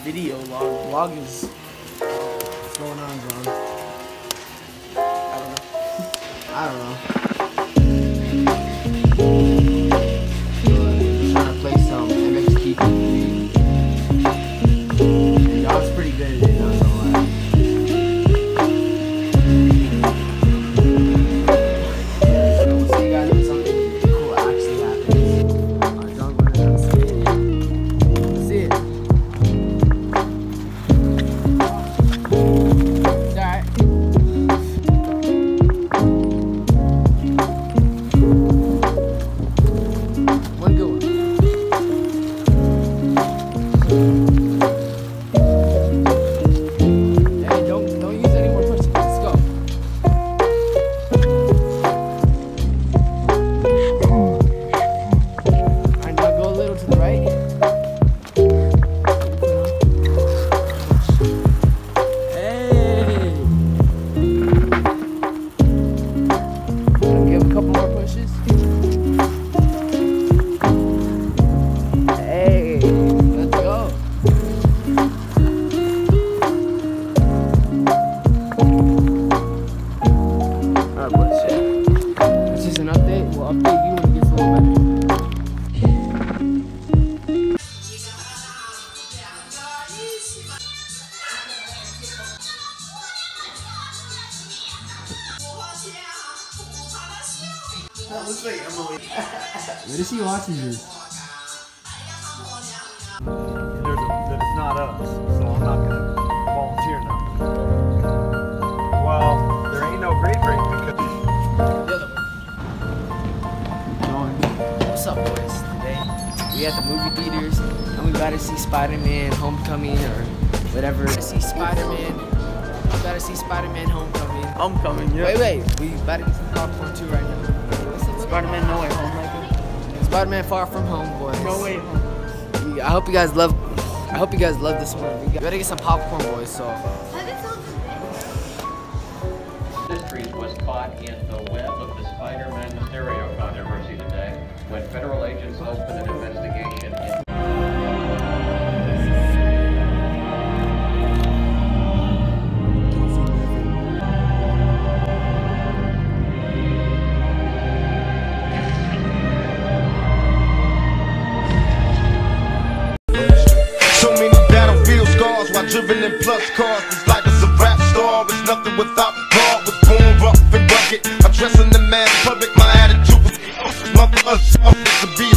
video log. Vlog is. What's going on, John? I don't know. Trying to play some MXT. And y'all's pretty good at it, not gonna lie. So we'll see you guys when something cool actually happens. Our John learned how to skate. Let's see it. It's alright. One good one. Hey, don't use any more pushes. Let's go. Alright, now go a little to the right. Hey. Give a couple more pushes. Hey, let's go. Alright, boys, yeah. This is an update. We'll update you when it gets a little better. That looks like Emily. Where is she watching this? That it's not us, so I'm not gonna volunteer nothing. Well, there ain't no grade break because What's up, boys? Today we at the movie theaters and we about to see Spider-Man Homecoming or whatever. See Spider-Man. We about to see Spider-Man Homecoming. Homecoming, yeah. Wait, we about to get some popcorn too right now. Spider-Man No Way Home, like Spider-Man Far From Home, boys. No Way Home. I hope you guys love this one. We gotta get some popcorn, boys. So. Mysteries was caught in the web of the Spider-Man Mysterio controversy today when federal agents opened an investigation into So many battlefield scars while driven in plus cars. This life is a rap star, it's nothing without God. Was born rough and rugged, I'm dressing the man public. My attitude was to be